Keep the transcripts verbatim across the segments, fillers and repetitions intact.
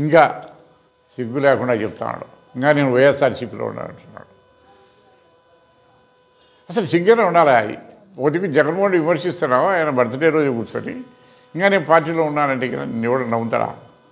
ఇంకా సిగ్గు లేకుండా చెప్తున్నాడు, ఇంకా నేను వైఎస్ఆర్సీపీలో ఉన్నాను అంటున్నాడు. అసలు సిగ్గునే ఉండాలి. ఒకదికి జగన్మోహన్ విమర్శిస్తున్నావు, ఆయన బర్త్డే రోజు కూర్చొని ఇంకా నేను పార్టీలో ఉన్నానంటే ఇక నేను ఎవడు నవ్వుతాడా?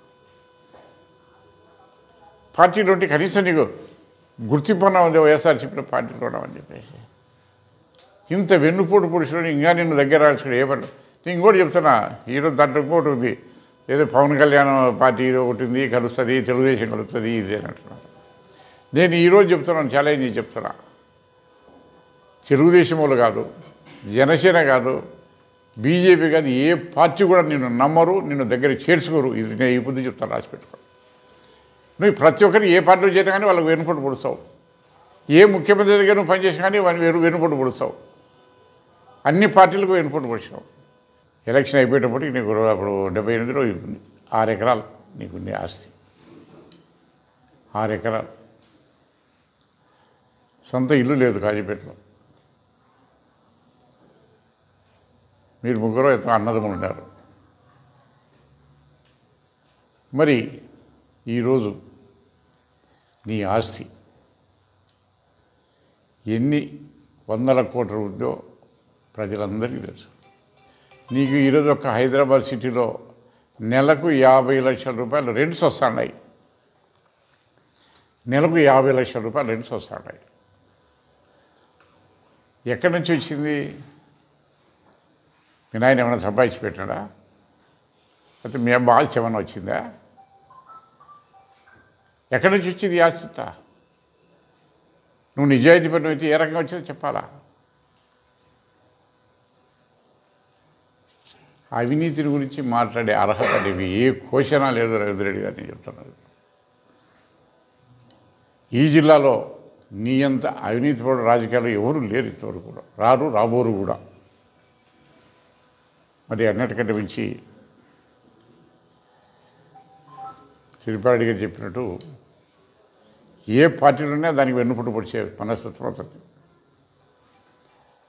పార్టీలో ఉంటే కనీసం నీకు గుర్తింపు అన్నా ఉంది, వైఎస్ఆర్సీపీలో పార్టీలో ఉన్నామని చెప్పేసి. ఇంత వెన్నుపోటు పురుషుడు ఇంకా నిన్ను దగ్గర రాల్చుకుని ఏమన్నా. నేను ఇంకోటి చెప్తున్నా, ఈరోజు దాంట్లో ఇంకోటి ఉంది, ఏదో పవన్ కళ్యాణ్ పార్టీ ఇది ఒకటి ఉంది, కలుస్తుంది, తెలుగుదేశం కలుస్తుంది, ఇది అని అంటున్నారు. నేను ఈరోజు చెప్తున్నాను, ఛాలెంజ్ చేసి చెప్తున్నా, తెలుగుదేశం వాళ్ళు కాదు, జనసేన కాదు, బీజేపీ కాదు, ఏ పార్టీ కూడా నిన్ను నమ్మరు, నిన్ను దగ్గర చేర్చుకోరు. ఇది నేను ఈ బుద్ధి చెప్తాను, రాసి పెట్టుకో. నువ్వు ప్రతి ఒక్కరిని ఏ పార్టీలో చేరినా కానీ వాళ్ళకి వెనుపట్టు పొడుస్తావు. ఏ ముఖ్యమంత్రి దగ్గర నువ్వు పనిచేసినా కానీ వాడిని వెను వెనుపట్టు పొడుస్తావు. అన్ని పార్టీలకు వెనుపట్టు పొడిచావు. ఎలక్షన్ అయిపోయేటప్పటికి నీకు అప్పుడు డెబ్బై ఎనిమిదిలో ఉంది ఆరు ఎకరాలు నీకుంది ఆస్తి. ఆరు ఎకరాలు సొంత ఇల్లు లేదు కాజీపేటలో. మీరు ముగ్గురు ఎంతో అన్నదమ్ములు ఉన్నారు. మరి ఈరోజు నీ ఆస్తి ఎన్ని వందల కోట్ల రూపాయలు ప్రజలందరికీ తెలుసు. నీకు ఈరోజు ఒక హైదరాబాద్ సిటీలో నెలకు యాభై లక్షల రూపాయలు రెంట్స్ వస్తున్నాయి. నెలకు యాభై లక్షల రూపాయలు రెంట్స్ వస్తున్నాయి. ఎక్కడి నుంచి వచ్చింది? మీ నాయన ఏమైనా సంపాదించి పెట్టాడా? అయితే మీ అబ్బా ఆస్తి ఏమైనా వచ్చిందా? ఎక్కడి నుంచి వచ్చింది ఈ ఆస్తి? నువ్వు నిజాయితీ పని అయితే ఏ రకంగా వచ్చిందో చెప్పాలా? అవినీతిని గురించి మాట్లాడే అర్హత అనేవి ఏ క్వశ్చనా లేదు రవీంద్ర రెడ్డి గారు. నేను చెప్తున్నాను, ఈ జిల్లాలో నీ అంత అవినీతి పడు రాజకీయాలు ఎవరు లేరు, ఇంతవరకు కూడా రారు, రాబోరు కూడా. మరి అన్నిటికంటే మించి శ్రీపారెడ్డి గారు చెప్పినట్టు ఏ పార్టీలోనే దానికి వెన్నుపట్టు పొడిచే మనస్తత్వం అవుతుంది.